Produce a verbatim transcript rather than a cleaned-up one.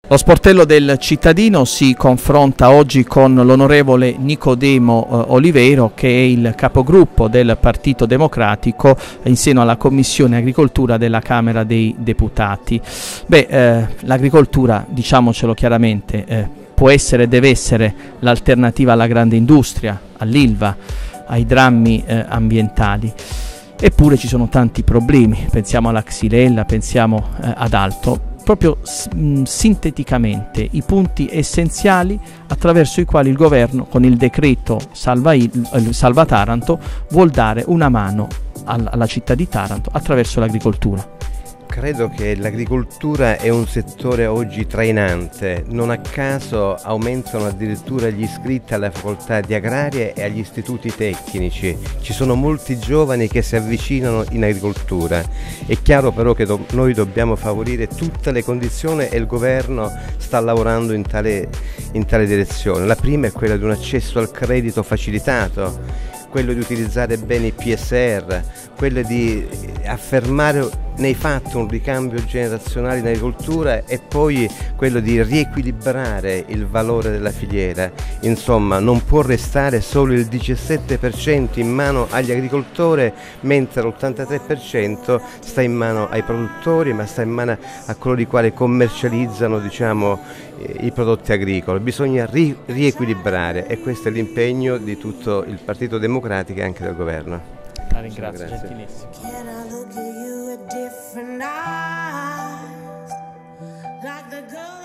Lo sportello del cittadino si confronta oggi con l'onorevole Nicodemo eh, Olivero, che è il capogruppo del Partito Democratico in seno alla Commissione Agricoltura della Camera dei Deputati. Beh, eh, l'agricoltura, diciamocelo chiaramente, eh, può essere e deve essere l'alternativa alla grande industria, all'Ilva, ai drammi eh, ambientali. Eppure ci sono tanti problemi, pensiamo alla Xylella, pensiamo eh, ad altro. Proprio mh, sinteticamente i punti essenziali attraverso i quali il governo con il decreto Salva, il, Salva Taranto vuol dare una mano alla, alla città di Taranto attraverso l'agricoltura. Credo che l'agricoltura è un settore oggi trainante, non a caso aumentano addirittura gli iscritti alle facoltà di agrarie e agli istituti tecnici, ci sono molti giovani che si avvicinano in agricoltura. È chiaro però che do noi dobbiamo favorire tutte le condizioni e il governo sta lavorando in tale, in tale direzione. La prima è quella di un accesso al credito facilitato, quello di utilizzare bene i P S R, quello di affermare nei fatti un ricambio generazionale in agricoltura e poi quello di riequilibrare il valore della filiera. Insomma, non può restare solo il diciassette per cento in mano agli agricoltori, mentre l'ottantatré per cento sta in mano ai produttori, ma sta in mano a coloro i quali commercializzano, diciamo, i prodotti agricoli. Bisogna ri riequilibrare e questo è l'impegno di tutto il Partito Democratico e anche del governo. La ringrazio, gentilissimo. Like the